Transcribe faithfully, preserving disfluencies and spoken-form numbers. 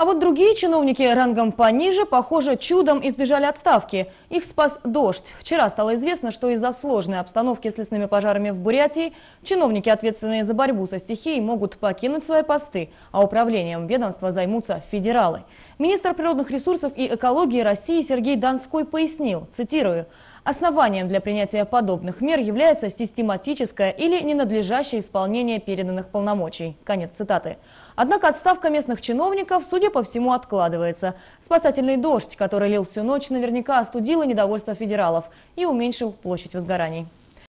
А вот другие чиновники рангом пониже, похоже, чудом избежали отставки. Их спас дождь. Вчера стало известно, что из-за сложной обстановки с лесными пожарами в Бурятии чиновники, ответственные за борьбу со стихией, могут покинуть свои посты, а управлением ведомства займутся федералы. Министр природных ресурсов и экологии России Сергей Донской пояснил, цитирую: «Основанием для принятия подобных мер является систематическое или ненадлежащее исполнение переданных полномочий». Конец цитаты. Однако отставка местных чиновников, судя по всему, откладывается. Спасательный дождь, который лил всю ночь, наверняка остудил недовольство федералов и уменьшил площадь возгораний.